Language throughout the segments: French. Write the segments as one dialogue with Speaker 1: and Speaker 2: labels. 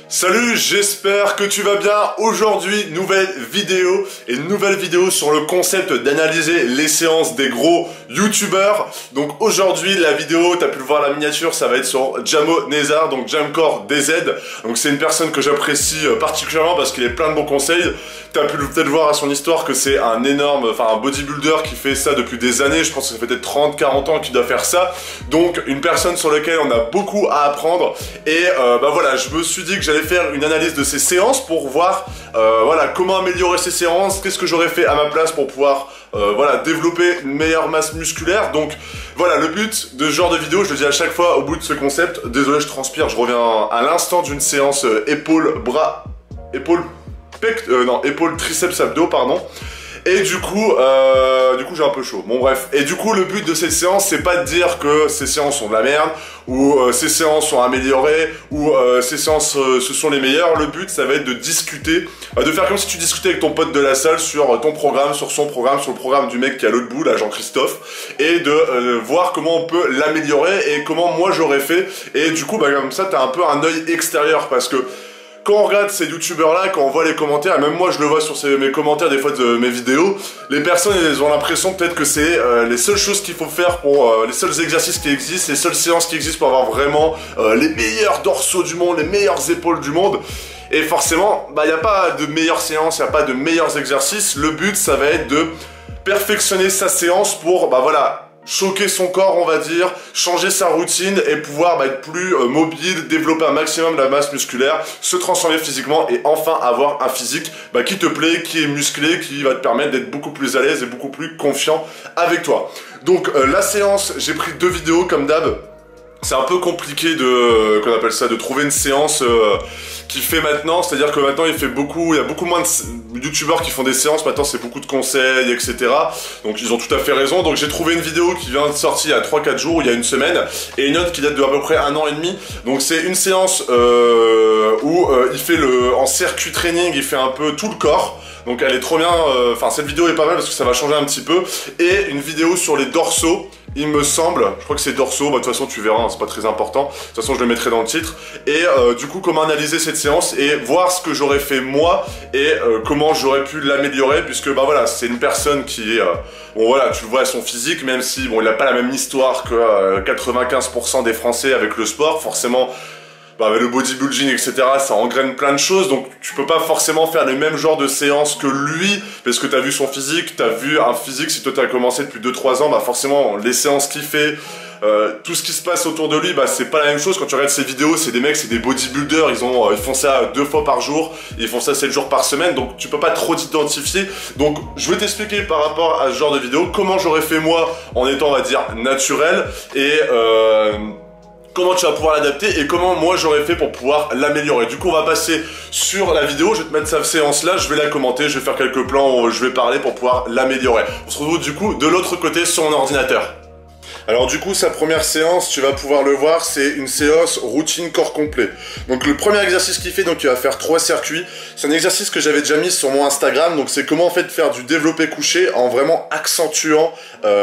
Speaker 1: Salut, j'espère que tu vas bien. Aujourd'hui, nouvelle vidéo sur le concept d'analyser les séances des gros youtubeurs. Donc aujourd'hui, la vidéo, t'as pu le voir la miniature, ça va être sur Jamo Nezar, donc Jamcore DZ. Donc c'est une personne que j'apprécie particulièrement parce qu'il a plein de bons conseils. T'as pu peut-être voir à son histoire que c'est un bodybuilder qui fait ça depuis des années. Je pense que ça fait peut-être 30-40 ans qu'il doit faire ça. Donc une personne sur laquelle on a beaucoup à apprendre. Et voilà, je me suis dit que j'allais faire une analyse de ces séances pour voir comment améliorer ces séances, qu'est-ce que j'aurais fait à ma place pour pouvoir développer une meilleure masse musculaire. Donc voilà, le but de ce genre de vidéo, je le dis à chaque fois au bout de ce concept, désolé je transpire, je reviens à l'instant d'une séance épaule triceps abdos, pardon. Et du coup j'ai un peu chaud. Bon bref. Et du coup le but de cette séance c'est pas de dire que ces séances sont de la merde ou ces séances sont améliorées ou ces séances ce sont les meilleures. Le but ça va être de discuter, de faire comme si tu discutais avec ton pote de la salle sur ton programme, sur son programme, sur le programme du mec qui est à l'autre bout, là Jean-Christophe, et de voir comment on peut l'améliorer et comment moi j'aurais fait. Et du coup comme ça t'as un peu un œil extérieur parce que quand on regarde ces youtubeurs là, quand on voit les commentaires, et même moi je le vois sur mes commentaires des fois de mes vidéos, les personnes elles ont l'impression peut-être que c'est les seules choses qu'il faut faire pour les seuls exercices qui existent, les seules séances qui existent pour avoir vraiment les meilleurs dorsaux du monde, les meilleures épaules du monde. Et forcément, il n'y a pas de meilleures séances, il n'y a pas de meilleurs exercices. Le but ça va être de perfectionner sa séance pour choquer son corps, on va dire, changer sa routine et pouvoir être plus mobile, développer un maximum la masse musculaire, se transformer physiquement et enfin avoir un physique qui te plaît, qui est musclé, qui va te permettre d'être beaucoup plus à l'aise et beaucoup plus confiant avec toi. Donc la séance, j'ai pris 2 vidéos comme d'hab. C'est un peu compliqué de trouver une séance qui fait maintenant, c'est-à-dire que maintenant il y a beaucoup moins de youtubeurs qui font des séances, maintenant c'est beaucoup de conseils, etc. Donc ils ont tout à fait raison. Donc j'ai trouvé une vidéo qui vient de sortir il y a 3-4 jours, il y a une semaine, et une autre qui date de à peu près 1 an et demi. Donc c'est une séance où il fait en circuit training, il fait un peu tout le corps. Donc elle est trop bien, cette vidéo est pas mal parce que ça va changer un petit peu. Et une vidéo sur les dorsaux, il me semble, je crois que c'est dorsaux, de toute façon tu verras, hein, c'est pas très important. De toute façon je le mettrai dans le titre. Et du coup comment analyser cette séance et voir ce que j'aurais fait moi et comment j'aurais pu l'améliorer, puisque c'est une personne qui est... tu le vois à son physique, même si il a pas la même histoire que 95% des Français avec le sport, forcément... avec le bodybuilding, etc., ça engraine plein de choses, donc tu peux pas forcément faire le même genre de séance que lui, parce que t'as vu son physique, t'as vu un physique, si toi t'as commencé depuis 2-3 ans, forcément, les séances qu'il fait, tout ce qui se passe autour de lui, c'est pas la même chose. Quand tu regardes ses vidéos, c'est des mecs, c'est des bodybuilders, ils font ça 2 fois par jour, ils font ça 7 jours par semaine, donc tu peux pas trop t'identifier. Donc je vais t'expliquer par rapport à ce genre de vidéo, comment j'aurais fait moi, en étant, on va dire, naturel, et comment tu vas pouvoir l'adapter et comment moi j'aurais fait pour pouvoir l'améliorer. Du coup on va passer sur la vidéo, je vais te mettre cette séance là, je vais la commenter, je vais faire quelques plans où je vais parler pour pouvoir l'améliorer. On se retrouve du coup de l'autre côté sur mon ordinateur. Alors du coup sa première séance, tu vas pouvoir le voir, c'est une séance routine corps complet. Donc le premier exercice qu'il fait, donc il va faire 3 circuits. C'est un exercice que j'avais déjà mis sur mon Instagram, donc c'est comment en fait faire du développé couché en vraiment accentuant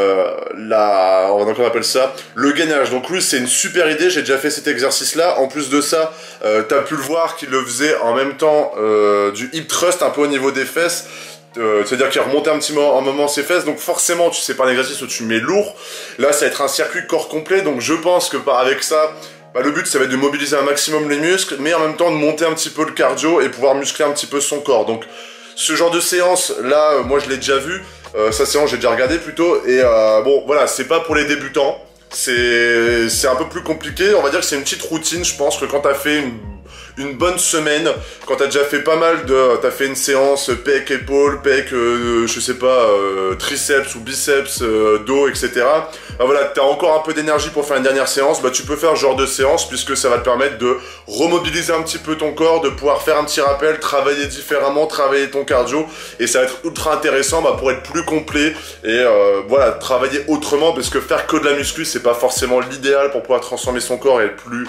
Speaker 1: on appelle ça le gainage. Donc lui c'est une super idée, j'ai déjà fait cet exercice là. En plus de ça, t'as pu le voir qu'il le faisait en même temps du hip thrust un peu au niveau des fesses. C'est-à-dire qu'il remontait un petit moment ses fesses, donc forcément tu sais pas un exercice où tu mets lourd. Là ça va être un circuit corps complet, donc je pense que avec ça, le but ça va être de mobiliser un maximum les muscles, mais en même temps de monter un petit peu le cardio et pouvoir muscler un petit peu son corps. Donc ce genre de séance là, moi je l'ai déjà vu, sa séance j'ai déjà regardé plutôt, et c'est pas pour les débutants, c'est un peu plus compliqué. On va dire que c'est une petite routine. Je pense que quand t'as fait une bonne semaine, quand t'as déjà fait pas mal t'as fait une séance pec, épaule, pec, triceps ou biceps, dos, etc. T'as encore un peu d'énergie pour faire une dernière séance, tu peux faire ce genre de séance puisque ça va te permettre de remobiliser un petit peu ton corps, de pouvoir faire un petit rappel, travailler différemment, travailler ton cardio, et ça va être ultra intéressant pour être plus complet et travailler autrement, parce que faire que de la muscu c'est pas forcément l'idéal pour pouvoir transformer son corps et être plus,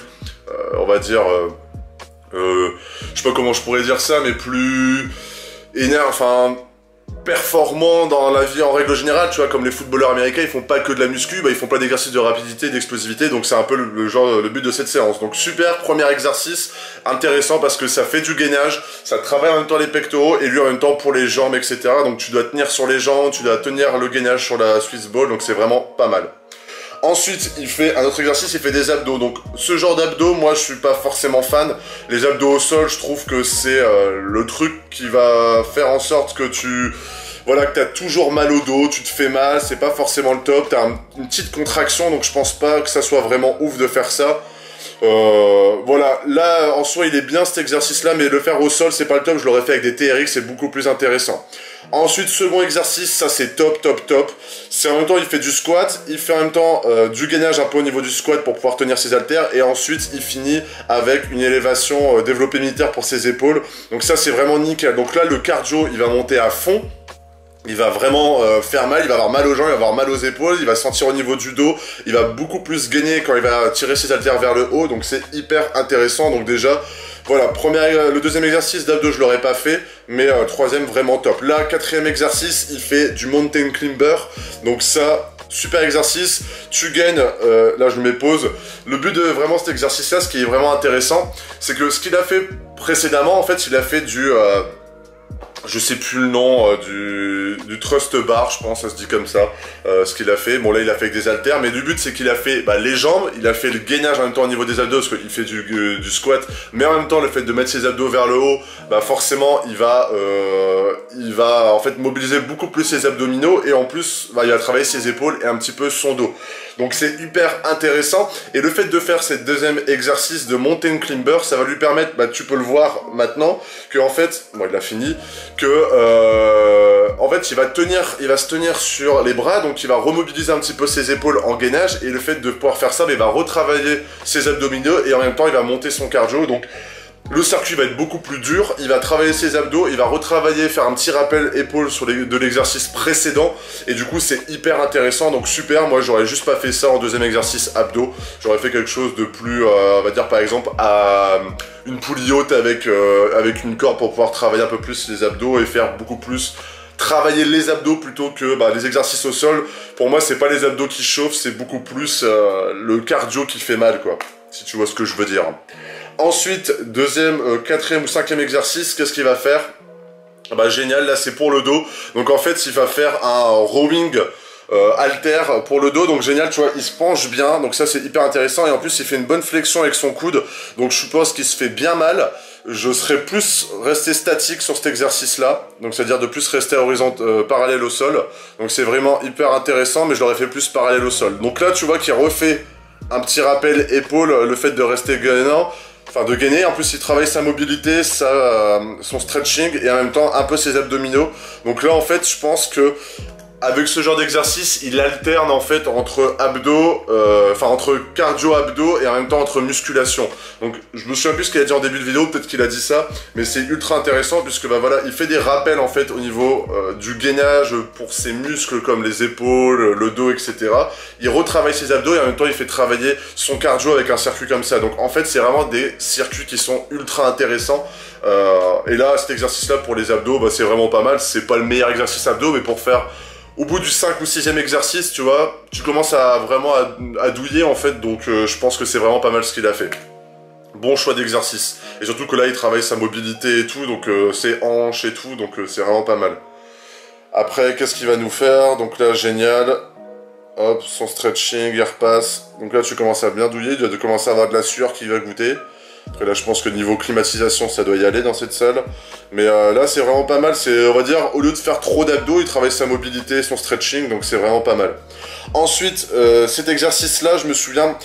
Speaker 1: je sais pas comment je pourrais dire ça, mais plus performants dans la vie en règle générale, tu vois, comme les footballeurs américains, ils font pas que de la muscu, bah, ils font pas d'exercices de rapidité, d'explosivité, donc c'est un peu le but de cette séance. Donc super, premier exercice, intéressant parce que ça fait du gainage, ça travaille en même temps les pectoraux et lui en même temps pour les jambes, etc. Donc tu dois tenir sur les jambes, tu dois tenir le gainage sur la Swiss ball, donc c'est vraiment pas mal. Ensuite, il fait un autre exercice, il fait des abdos. Donc, ce genre d'abdos, moi, je suis pas forcément fan. Les abdos au sol, je trouve que c'est le truc qui va faire en sorte que voilà, que t'as toujours mal au dos, tu te fais mal, c'est pas forcément le top. T'as une petite contraction, donc je pense pas que ça soit vraiment ouf de faire ça. Voilà, là, en soi, il est bien cet exercice-là, mais le faire au sol, c'est pas le top. Je l'aurais fait avec des TRX, c'est beaucoup plus intéressant. Ensuite, second exercice, ça c'est top, top, top. C'est en même temps, il fait du squat, il fait en même temps du gainage un peu au niveau du squat pour pouvoir tenir ses haltères. Et ensuite, il finit avec une élévation développée militaire pour ses épaules. Donc ça, c'est vraiment nickel. Donc là, le cardio, il va monter à fond. Il va vraiment faire mal, il va avoir mal aux jambes, il va avoir mal aux épaules, il va sentir au niveau du dos, il va beaucoup plus gainer quand il va tirer ses haltères vers le haut, donc c'est hyper intéressant. Donc déjà, voilà, le deuxième exercice d'abdos je l'aurais pas fait, mais troisième vraiment top. Là, quatrième exercice, il fait du mountain climber, donc ça, super exercice, tu gagnes, là je me mets pause. Le but de vraiment cet exercice là, ce qui est vraiment intéressant, c'est que ce qu'il a fait précédemment, en fait, il a fait du... je sais plus le nom du thrust bar, je pense, ça se dit comme ça, ce qu'il a fait. Bon là il a fait avec des haltères, mais le but c'est qu'il a fait les jambes, il a fait le gainage en même temps au niveau des abdos, parce qu'il fait du squat, mais en même temps le fait de mettre ses abdos vers le haut, forcément il va en fait mobiliser beaucoup plus ses abdominaux, et en plus il va travailler ses épaules et un petit peu son dos. Donc c'est hyper intéressant, et le fait de faire ce deuxième exercice de mountain climber, ça va lui permettre, tu peux le voir maintenant, que en fait, bon il a fini, que en fait il va se tenir sur les bras, donc il va remobiliser un petit peu ses épaules en gainage, et le fait de pouvoir faire ça, il va retravailler ses abdominaux, et en même temps il va monter son cardio. Donc le circuit va être beaucoup plus dur, il va travailler ses abdos, il va retravailler, faire un petit rappel épaule de l'exercice précédent, et du coup c'est hyper intéressant, donc super. Moi j'aurais juste pas fait ça en deuxième exercice abdos, j'aurais fait quelque chose de plus, on va dire par exemple une poulie haute avec une corde pour pouvoir travailler un peu plus les abdos et faire beaucoup plus travailler les abdos plutôt que les exercices au sol. Pour moi c'est pas les abdos qui chauffent, c'est beaucoup plus le cardio qui fait mal, quoi, si tu vois ce que je veux dire. Ensuite, deuxième, quatrième ou cinquième exercice, qu'est-ce qu'il va faire? Génial, là c'est pour le dos. Donc en fait, il va faire un rowing halter pour le dos. Donc génial, tu vois, il se penche bien. Donc ça c'est hyper intéressant. Et en plus, il fait une bonne flexion avec son coude. Donc je suppose qu'il se fait bien mal. Je serais plus resté statique sur cet exercice-là. Donc c'est-à-dire de plus rester parallèle au sol. Donc c'est vraiment hyper intéressant, mais je l'aurais fait plus parallèle au sol. Donc là, tu vois qu'il refait un petit rappel épaule, le fait de rester gainant. Enfin de gainer, en plus il travaille sa mobilité, son stretching et en même temps un peu ses abdominaux. Donc là en fait je pense que avec ce genre d'exercice, il alterne en fait entre abdos, entre cardio abdos et en même temps entre musculation. Donc je me souviens plus ce qu'il a dit en début de vidéo, peut-être qu'il a dit ça, mais c'est ultra intéressant puisque voilà, il fait des rappels en fait au niveau du gainage pour ses muscles comme les épaules, le dos, etc. Il retravaille ses abdos et en même temps il fait travailler son cardio avec un circuit comme ça. Donc en fait c'est vraiment des circuits qui sont ultra intéressants. Et là cet exercice là pour les abdos, c'est vraiment pas mal. C'est pas le meilleur exercice abdos, mais pour faire au bout du 5 ou 6e exercice, tu vois, tu commences à vraiment à douiller en fait, donc je pense que c'est vraiment pas mal ce qu'il a fait. Bon choix d'exercice. Et surtout que là, il travaille sa mobilité et tout, donc ses hanches et tout, donc c'est vraiment pas mal. Après, qu'est-ce qu'il va nous faire? Donc là, génial. Hop, son stretching, il repasse. Donc là, tu commences à bien douiller, tu vas commencer à avoir de la sueur qui va goûter. Après là, je pense que niveau climatisation, ça doit y aller dans cette salle. Mais là, c'est vraiment pas mal. On va dire, au lieu de faire trop d'abdos, il travaille sa mobilité, son stretching, donc c'est vraiment pas mal. Ensuite, cet exercice-là, je me souviens,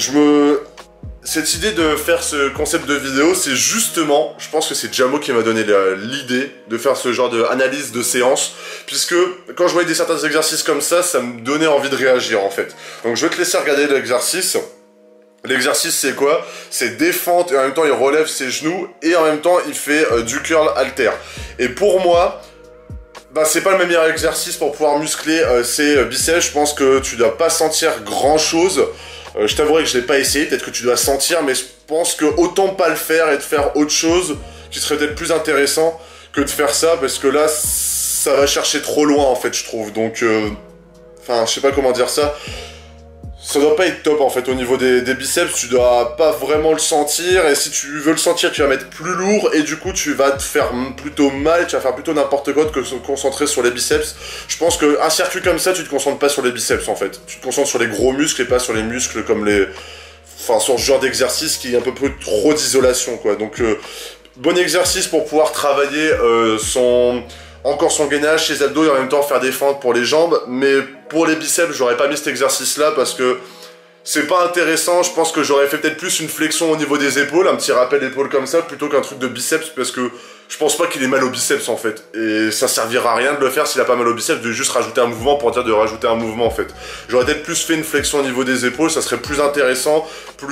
Speaker 1: cette idée de faire ce concept de vidéo, c'est justement, je pense que c'est Jamo qui m'a donné l'idée de faire ce genre d'analyse de séance, puisque quand je voyais certains exercices comme ça, ça me donnait envie de réagir en fait. Donc je vais te laisser regarder l'exercice. L'exercice c'est quoi? C'est défente et en même temps il relève ses genoux et en même temps il fait du curl halter. Et pour moi, c'est pas le meilleur exercice pour pouvoir muscler ses biceps. Je pense que tu dois pas sentir grand chose. Je t'avouerai que je l'ai pas essayé, peut-être que tu dois sentir, mais je pense que autant pas le faire et de faire autre chose qui serait peut-être plus intéressant que de faire ça, parce que là ça va chercher trop loin en fait je trouve, donc enfin je sais pas comment dire ça. Ça doit pas être top en fait au niveau des biceps, tu dois pas vraiment le sentir, et si tu veux le sentir tu vas mettre plus lourd et du coup tu vas te faire plutôt mal, tu vas faire plutôt n'importe quoi que se concentrer sur les biceps. Je pense qu'un circuit comme ça tu te concentres pas sur les biceps en fait, tu te concentres sur les gros muscles et pas sur les muscles comme les... Enfin sur ce genre d'exercice qui est un peu trop d'isolation quoi, donc bon exercice pour pouvoir travailler encore son gainage, ses abdos et en même temps faire des fentes pour les jambes, mais pour les biceps j'aurais pas mis cet exercice là parce que c'est pas intéressant. Je pense que j'aurais fait peut-être plus une flexion au niveau des épaules, un petit rappel d'épaule comme ça plutôt qu'un truc de biceps, parce que je pense pas qu'il ait mal au biceps en fait, et ça servira à rien de le faire s'il a pas mal au biceps, de juste rajouter un mouvement pour dire de rajouter un mouvement en fait. J'aurais peut-être plus fait une flexion au niveau des épaules, ça serait plus intéressant,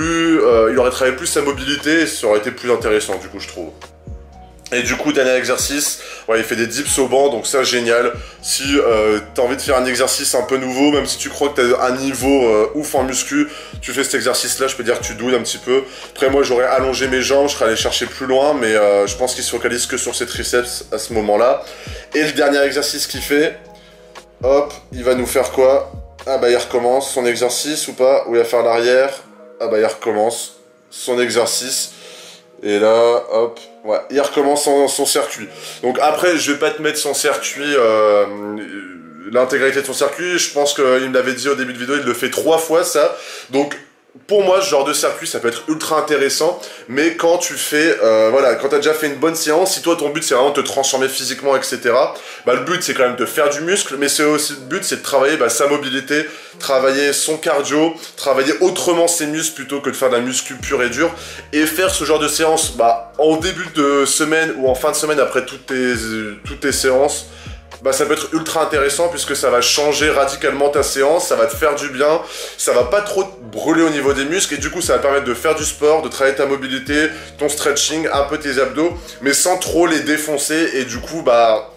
Speaker 1: il aurait travaillé plus sa mobilité et ça aurait été plus intéressant du coup je trouve. Et du coup, dernier exercice, ouais, il fait des dips au banc, donc ça génial. Si t'as envie de faire un exercice un peu nouveau, même si tu crois que t'as un niveau ouf en muscu, tu fais cet exercice-là, je peux dire que tu douilles un petit peu. Après moi, j'aurais allongé mes jambes, je serais allé chercher plus loin, mais je pense qu'il se focalise que sur ses triceps à ce moment-là. Et le dernier exercice qu'il fait, hop, il va nous faire quoi? Ah bah il recommence son exercice ou pas? Ou il va faire l'arrière? Ah bah il recommence son exercice. Et là, hop, ouais, il recommence son circuit. Donc après, je vais pas te mettre son circuit, l'intégralité de son circuit. Je pense qu'il me l'avait dit au début de vidéo, il le fait 3 fois ça. Donc pour moi, ce genre de circuit, ça peut être ultra intéressant. Mais quand tu fais, voilà, quand t'as déjà fait une bonne séance, si toi ton but c'est vraiment de te transformer physiquement, etc. Bah le but c'est quand même de faire du muscle, mais c'est aussi le but c'est de travailler sa mobilité, travailler son cardio, travailler autrement ses muscles plutôt que de faire de la muscu pure et dure, et faire ce genre de séance en début de semaine ou en fin de semaine après toutes tes séances. Ça peut être ultra intéressant puisque ça va changer radicalement ta séance, ça va te faire du bien, ça va pas trop te brûler au niveau des muscles et du coup ça va te permettre de faire du sport, de travailler ta mobilité, ton stretching, un peu tes abdos, mais sans trop les défoncer et du coup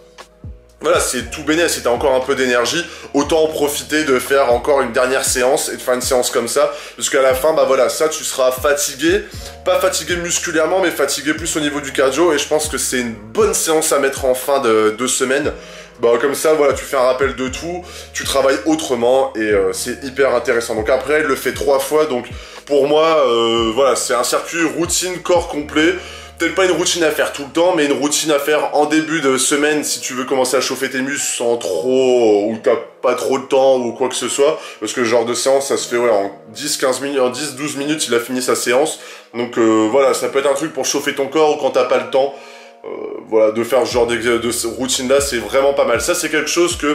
Speaker 1: voilà, c'est tout bénef. Si t'as encore un peu d'énergie, autant en profiter de faire encore une dernière séance et de faire une séance comme ça, parce qu'à la fin, voilà, ça tu seras fatigué, pas fatigué musculairement, mais fatigué plus au niveau du cardio, et je pense que c'est une bonne séance à mettre en fin de semaine. Comme ça, voilà, tu fais un rappel de tout, tu travailles autrement, et c'est hyper intéressant. Donc après, il le fait 3 fois, donc pour moi, voilà, c'est un circuit routine corps complet. Peut-être pas une routine à faire tout le temps, mais une routine à faire en début de semaine si tu veux commencer à chauffer tes muscles sans trop, ou t'as pas trop de temps ou quoi que ce soit, parce que ce genre de séance ça se fait en 10-15 minutes, en 10-12 minutes il a fini sa séance, donc voilà, ça peut être un truc pour chauffer ton corps ou quand t'as pas le temps, voilà, de faire ce genre de routine là, c'est vraiment pas mal. Ça c'est quelque chose que,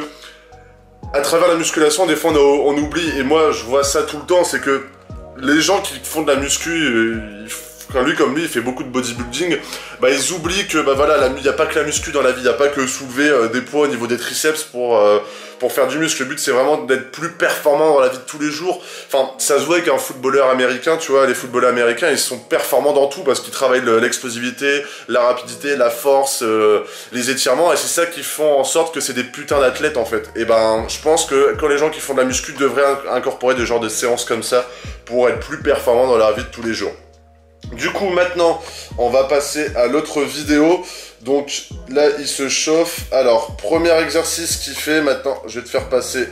Speaker 1: à travers la musculation, des fois on oublie, et moi je vois ça tout le temps, c'est que les gens qui font de la muscu, comme lui, il fait beaucoup de bodybuilding, ils oublient que voilà, il n'y a pas que la muscu dans la vie, il n'y a pas que soulever des poids au niveau des triceps pour faire du muscle. Le but c'est vraiment d'être plus performant dans la vie de tous les jours. Enfin, ça se voit qu'un footballeur américain, tu vois, les footballeurs américains, ils sont performants dans tout parce qu'ils travaillent l'explosivité, la rapidité, la force, les étirements, et c'est ça qui font en sorte que c'est des putains d'athlètes en fait. Et je pense que quand les gens qui font de la muscu devraient incorporer des genres de séances comme ça pour être plus performants dans leur vie de tous les jours. Du coup, maintenant, on va passer à l'autre vidéo. Donc là, il se chauffe. Alors, premier exercice qu'il fait, maintenant, je vais te faire passer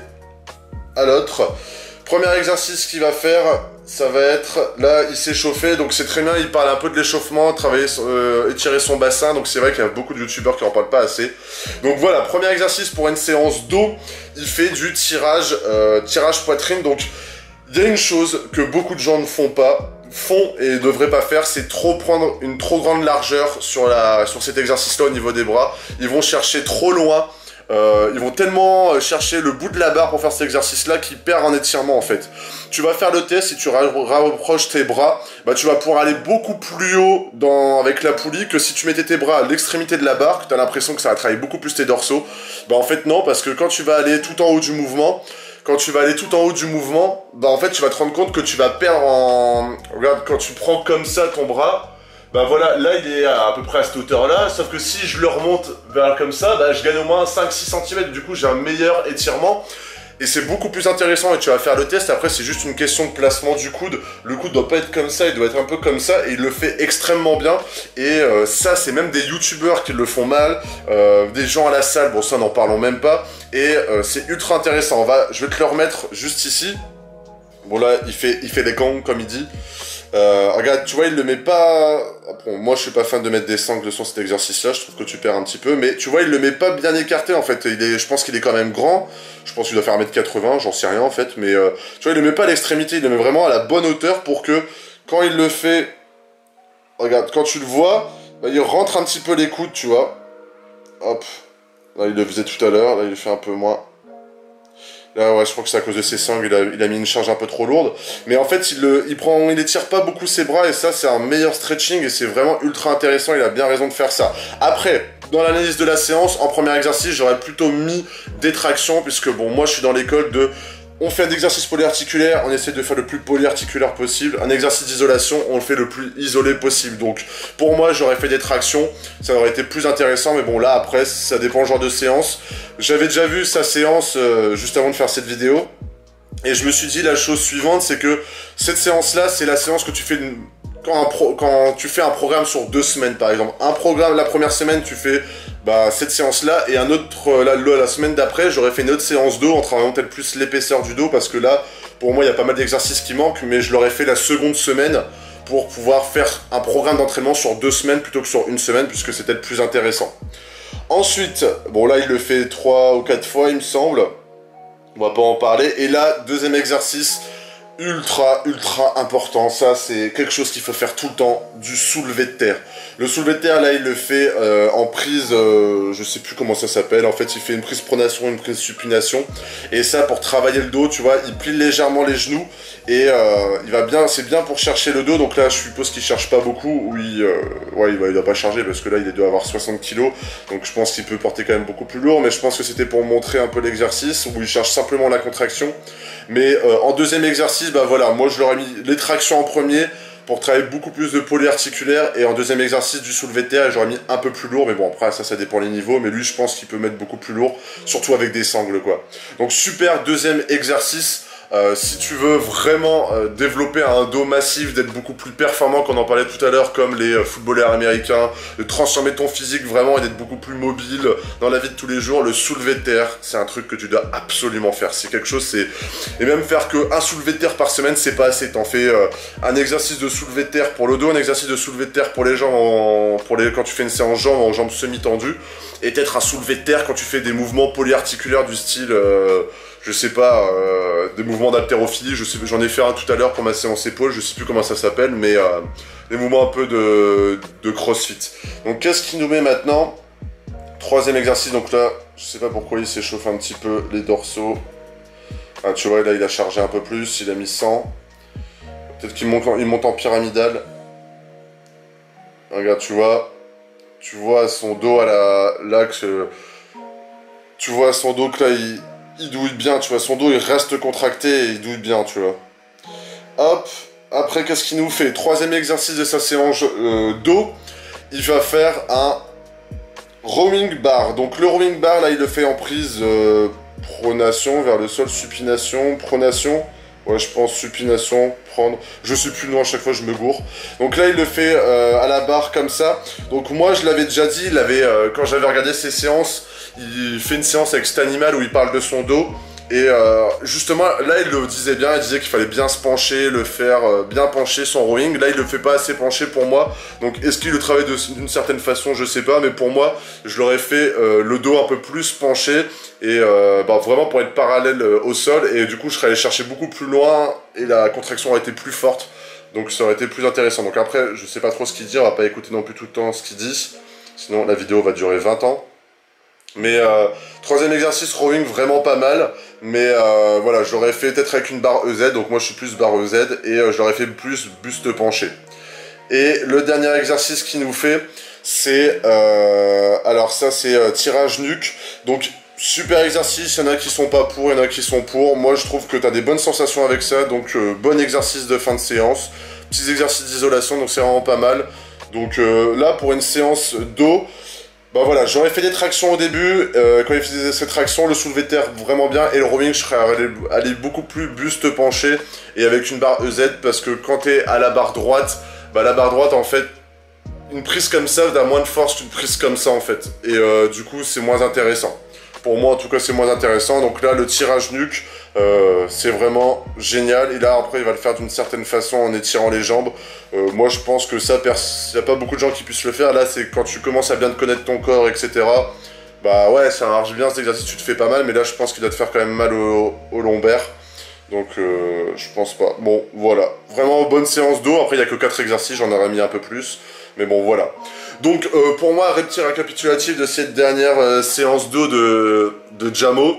Speaker 1: à l'autre. Premier exercice qu'il va faire, ça va être, là, il s'est chauffé, donc c'est très bien, il parle un peu de l'échauffement, étirer son bassin, donc c'est vrai qu'il y a beaucoup de youtubeurs qui en parlent pas assez. Donc voilà, premier exercice pour une séance dos, il fait du tirage poitrine. Donc, il y a une chose que beaucoup de gens ne font et ne devraient pas faire, c'est prendre une trop grande largeur sur cet exercice-là au niveau des bras. Ils vont chercher trop loin, ils vont tellement chercher le bout de la barre pour faire cet exercice-là qu'ils perdent en étirement en fait. Tu vas faire le test, si tu rapproches tes bras, tu vas pouvoir aller beaucoup plus haut avec la poulie que si tu mettais tes bras à l'extrémité de la barre, que tu as l'impression que ça va travailler beaucoup plus tes dorsaux. En fait non, parce que quand tu vas aller tout en haut du mouvement, en fait, tu vas te rendre compte que tu vas perdre Regarde, quand tu prends comme ça ton bras, voilà, là, il est à peu près à cette hauteur-là, sauf que si je le remonte vers comme ça, je gagne au moins 5-6 cm, du coup, j'ai un meilleur étirement. Et c'est beaucoup plus intéressant et tu vas faire le test. Après, c'est juste une question de placement du coude. Le coude doit pas être comme ça, il doit être un peu comme ça. Et il le fait extrêmement bien. Et ça, c'est même des youtubeurs qui le font mal. Des gens à la salle, bon ça, n'en parlons même pas. Et c'est ultra intéressant. Je vais te le remettre juste ici. Bon là, il fait des gangs, comme il dit. Regarde, tu vois, il le met pas... Bon, moi, je suis pas fan de mettre des sangles sur cet exercice-là, je trouve que tu perds un petit peu, mais tu vois, il le met pas bien écarté, en fait. Je pense qu'il est quand même grand, je pense qu'il doit faire 1m80, j'en sais rien, en fait, mais tu vois, il le met pas à l'extrémité, il le met vraiment à la bonne hauteur pour que, quand il le fait... Regarde, quand tu le vois, bah, il rentre un petit peu les coudes, tu vois. Hop. Là, il le faisait tout à l'heure, là, il le fait un peu moins. Là, ouais, je crois que c'est à cause de ses sangles, il a mis une charge un peu trop lourde. Mais en fait, il étire pas beaucoup ses bras, et ça, c'est un meilleur stretching, et c'est vraiment ultra intéressant, il a bien raison de faire ça. Après, dans l'analyse de la séance, en premier exercice, j'aurais plutôt mis des tractions, puisque bon, moi, je suis dans l'école de... On fait un exercice polyarticulaire, on essaie de faire le plus polyarticulaire possible. Un exercice d'isolation, on le fait le plus isolé possible. Donc, pour moi, j'aurais fait des tractions, ça aurait été plus intéressant. Mais bon, là, après, ça dépend du genre de séance. J'avais déjà vu sa séance juste avant de faire cette vidéo. Et je me suis dit la chose suivante, c'est que cette séance-là, c'est la séance que tu fais... Quand tu fais un programme sur 2 semaines, par exemple. Un programme, la première semaine, tu fais... cette séance-là, et un autre, la semaine d'après, j'aurais fait une autre séance dos en travaillant peut-être plus l'épaisseur du dos, parce que là, pour moi, il y a pas mal d'exercices qui manquent, mais je l'aurais fait la seconde semaine pour pouvoir faire un programme d'entraînement sur 2 semaines plutôt que sur 1 semaine, puisque c'est peut-être plus intéressant. Ensuite, bon là, il le fait 3 ou 4 fois, il me semble. On va pas en parler. Et là, deuxième exercice, ultra important, ça c'est quelque chose qu'il faut faire tout le temps, du soulevé de terre. Le soulevé de terre, là, il le fait en prise, je sais plus comment ça s'appelle, en fait, il fait une prise pronation, une prise supination, et ça, pour travailler le dos, tu vois, il plie légèrement les genoux, et il va bien, c'est bien pour chercher le dos, donc là, je suppose qu'il cherche pas beaucoup, il doit pas charger, parce que là, il doit avoir 60 kg, donc je pense qu'il peut porter quand même beaucoup plus lourd, mais je pense que c'était pour montrer un peu l'exercice, où il cherche simplement la contraction. Mais en deuxième exercice, bah voilà, moi je leur ai mis les tractions en premier pour travailler beaucoup plus de polyarticulaire, et en deuxième exercice du soulevé de terre, j'aurais mis un peu plus lourd, mais bon après ça dépend les niveaux, mais lui je pense qu'il peut mettre beaucoup plus lourd, surtout avec des sangles quoi. Donc super deuxième exercice. Si tu veux vraiment développer un dos massif, d'être beaucoup plus performant, qu'on en parlait tout à l'heure, comme les footballeurs américains, de transformer ton physique vraiment et d'être beaucoup plus mobile dans la vie de tous les jours, le soulevé de terre, c'est un truc que tu dois absolument faire. C'est quelque chose, et même faire qu'un soulevé de terre par semaine, c'est pas assez. T'en fais un exercice de soulevé de terre pour le dos, un exercice de soulevé de terre pour les jambes, quand tu fais une séance jambes en jambes semi-tendues, et peut-être un soulevé de terre quand tu fais des mouvements polyarticulaires du style... je sais pas, des mouvements d'haltérophilie, j'en ai fait un tout à l'heure pour ma séance épaule, je sais plus comment ça s'appelle, mais des mouvements un peu de crossfit. Donc qu'est-ce qui nous met maintenant? Troisième exercice, donc là, je sais pas pourquoi il s'échauffe un petit peu les dorsaux. Ah, tu vois, là il a chargé un peu plus, il a mis 100. Peut-être qu'il monte en pyramidal. Regarde, tu vois son dos à l'axe. Tu vois son dos que là, il douille bien, tu vois, son dos il reste contracté et il douille bien, tu vois. Hop, après qu'est-ce qu'il nous fait? Troisième exercice de sa séance dos, il va faire un rowing bar. Donc le rowing bar, là il le fait en prise pronation vers le sol, supination, pronation. Ouais, je pense supination, prendre, je sais plus, non, à chaque fois je me gourre. Donc là il le fait à la barre comme ça. Donc moi je l'avais déjà dit, quand j'avais regardé ses séances, il fait une séance avec cet animal où il parle de son dos. Et justement, là, il le disait bien, il disait qu'il fallait bien se pencher, le faire bien pencher son rowing. Là, il le fait pas assez pencher pour moi. Donc, est-ce qu'il le travaille d'une certaine façon? Je sais pas, mais pour moi, je l'aurais fait le dos un peu plus penché. Et vraiment pour être parallèle au sol. Et du coup, je serais allé chercher beaucoup plus loin et la contraction aurait été plus forte. Donc, ça aurait été plus intéressant. Donc après, je sais pas trop ce qu'il dit, on va pas écouter non plus tout le temps ce qu'il dit. Sinon, la vidéo va durer 20 ans. Mais troisième exercice rowing vraiment pas mal, mais voilà, je l'aurais fait peut-être avec une barre EZ, donc moi je suis plus barre EZ, et je l'aurais fait plus buste penché. Et le dernier exercice qu'il nous fait, c'est, alors ça c'est tirage nuque, donc super exercice, il y en a qui sont pas pour, il y en a qui sont pour, moi je trouve que tu as des bonnes sensations avec ça, donc bon exercice de fin de séance, petits exercices d'isolation, donc c'est vraiment pas mal. Donc là pour une séance dos, Bah voilà, j'aurais fait des tractions au début, quand il faisait ces tractions, le soulevé de terre vraiment bien, et le rowing, je serais allé beaucoup plus buste penché, et avec une barre EZ, parce que quand t'es à la barre droite, bah la barre droite, en fait, une prise comme ça, t'as moins de force qu'une prise comme ça, en fait, et du coup, c'est moins intéressant. Pour moi, en tout cas, c'est moins intéressant, donc là, le tirage nuque, c'est vraiment génial, et là, après, il va le faire d'une certaine façon, en étirant les jambes. Moi, je pense que ça, il n'y a pas beaucoup de gens qui puissent le faire. Là, c'est quand tu commences à bien te connaître ton corps, etc. Bah ouais, ça marche bien cet exercice, tu te fais pas mal, mais là, je pense qu'il doit te faire quand même mal au lombaire. Donc, je pense pas. Bon, voilà. Vraiment bonne séance d'eau. Après, il n'y a que 4 exercices, j'en aurais mis un peu plus. Mais bon, voilà. Donc, pour moi, petit récapitulatif de cette dernière séance d'eau de Jamo.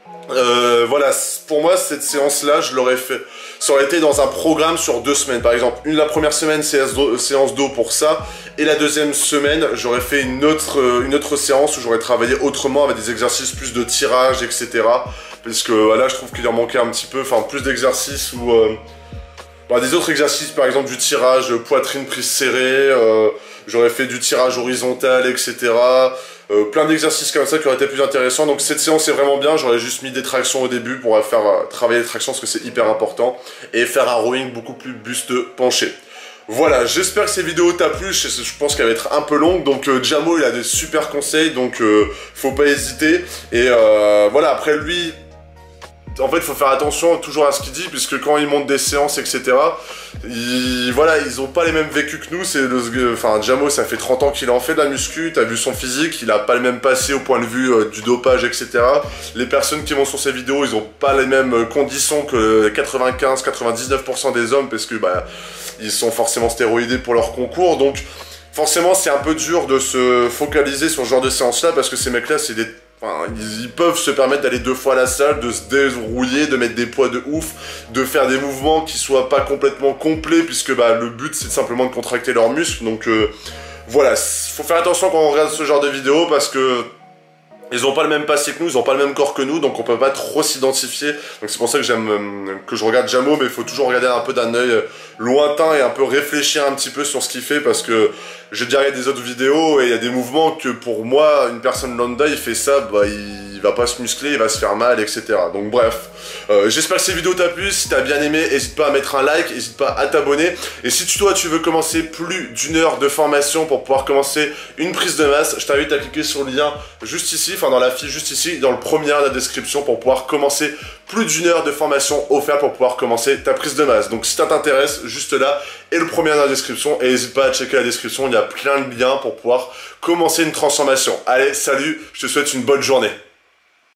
Speaker 1: Voilà, pour moi, cette séance-là, je l'aurais fait. Ça aurait été dans un programme sur 2 semaines. Par exemple, la première semaine, séance d'eau pour ça. Et la deuxième semaine, j'aurais fait une autre séance où j'aurais travaillé autrement avec des exercices plus de tirage, etc. Parce que voilà, je trouve qu'il en manquait un petit peu. Enfin, plus d'exercices où... des autres exercices, par exemple du tirage poitrine prise serrée, j'aurais fait du tirage horizontal, etc. Plein d'exercices comme ça qui auraient été plus intéressants. Donc cette séance est vraiment bien, j'aurais juste mis des tractions au début pour faire travailler les tractions parce que c'est hyper important. Et faire un rowing beaucoup plus buste penché. Voilà, j'espère que cette vidéo t'a plu, je pense qu'elle va être un peu longue, donc Jamo il a des super conseils, donc faut pas hésiter. Et voilà, après lui... En fait, il faut faire attention toujours à ce qu'il dit, puisque quand il monte des séances, etc., voilà, ils ont pas les mêmes vécus que nous. Enfin, Jamo, ça fait 30 ans qu'il en fait de la muscu, t'as vu son physique, il a pas le même passé au point de vue du dopage, etc. Les personnes qui vont sur ces vidéos, ils ont pas les mêmes conditions que 95-99% des hommes, parce que bah, ils sont forcément stéroïdés pour leur concours, donc forcément, c'est un peu dur de se focaliser sur ce genre de séance-là, parce que ces mecs-là, c'est des... Enfin, ils peuvent se permettre d'aller 2 fois à la salle, de se dérouiller, de mettre des poids de ouf, de faire des mouvements qui soient pas complètement complets, puisque bah, le but c'est simplement de contracter leurs muscles. Donc voilà, faut faire attention quand on regarde ce genre de vidéos, parce que ils ont pas le même passé que nous, ils ont pas le même corps que nous, donc on peut pas trop s'identifier. Donc c'est pour ça que que je regarde Jamo, mais il faut toujours regarder un peu d'un œil lointain et un peu réfléchir un petit peu sur ce qu'il fait, parce que j'ai déjà regardé des autres vidéos et il y a des mouvements que pour moi, une personne lambda, il fait ça, bah il va pas se muscler, il va se faire mal, etc. Donc bref, j'espère que cette vidéo t'a plu. Si t'as bien aimé, n'hésite pas à mettre un like, n'hésite pas à t'abonner. Et si toi tu veux commencer plus d'une heure de formation pour pouvoir commencer une prise de masse, je t'invite à cliquer sur le lien juste ici, enfin dans la fiche juste ici, dans le premier lien de la description, pour pouvoir commencer plus d'une heure de formation offerte pour pouvoir commencer ta prise de masse. Donc si ça t'intéresse, juste là, et le premier lien dans la description, et n'hésite pas à checker la description, il y a plein de liens pour pouvoir commencer une transformation. Allez, salut, je te souhaite une bonne journée.